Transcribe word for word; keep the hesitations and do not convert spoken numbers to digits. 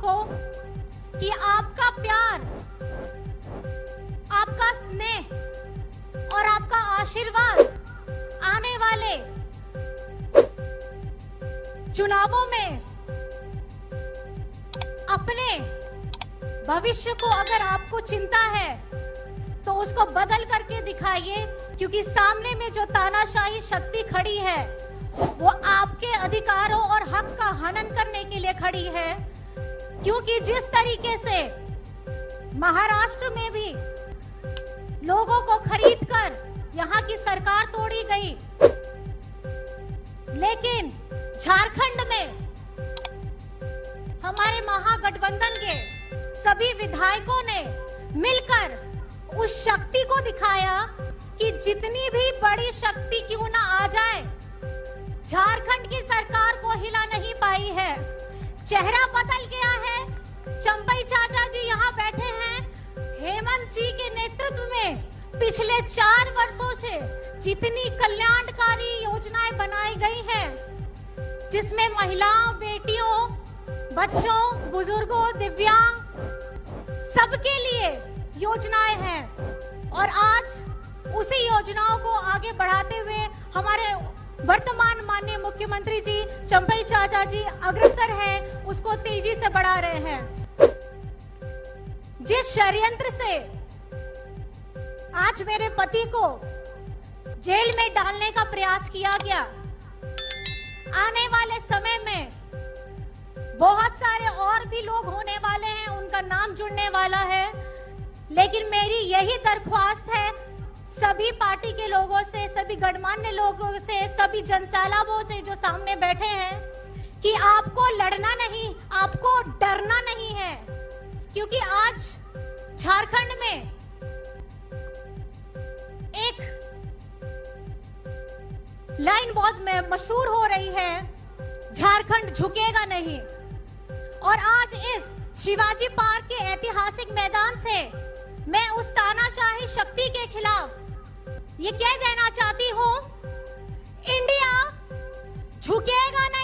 को कि आपका प्यार, आपका स्नेह और आपका आशीर्वाद आने वाले चुनावों में अपने भविष्य को अगर आपको चिंता है तो उसको बदल करके दिखाइए, क्योंकि सामने में जो तानाशाही शक्ति खड़ी है वो आपके अधिकारों और हक का हनन करने के लिए खड़ी है। क्योंकि जिस तरीके से महाराष्ट्र में भी लोगों को खरीदकर यहाँ की सरकार तोड़ी गई, लेकिन झारखंड में हमारे महागठबंधन के सभी विधायकों ने मिलकर उस शक्ति को दिखाया कि जितनी भी बड़ी शक्ति क्यों ना आ जाए, झारखंड की सरकार को हिला नहीं पाई है। चेहरा बदल गया है। चंपई चाचा जी यहाँ बैठे हैं। हेमंत जी के नेतृत्व में पिछले चार वर्षों से जितनी कल्याणकारी योजनाएं बनाई गई हैं, जिसमें महिलाओं, बेटियों, बच्चों, बुजुर्गों, दिव्यांग सबके लिए योजनाएं हैं, और आज उसी योजनाओं को आगे बढ़ाते हुए हमारे वर्तमान माननीय मुख्यमंत्री जी चंपई चाचा जी अग्रसर हैं, उसको तेजी से बढ़ा रहे हैं। जिस षड्यंत्र से आज मेरे पति को जेल में डालने का प्रयास किया गया, आने वाले समय में बहुत सारे और भी लोग होने वाले हैं, उनका नाम जुड़ने वाला है। लेकिन मेरी यही दरख्वास्त है सभी पार्टी के लोगों से, सभी गणमान्य लोगों से, सभी जनसैलाबों से जो सामने बैठे हैं, कि आपको लड़ना नहीं, आपको डरना नहीं है। क्योंकि आज झारखंड में एक लाइन बहुत मशहूर हो रही है, झारखंड झुकेगा नहीं। और आज इस शिवाजी पार्क के ऐतिहासिक मैदान से मैं उस तानाशाही शक्ति के खिलाफ ये कह देना चाहती हूँ, इंडिया झुकेगा नहीं।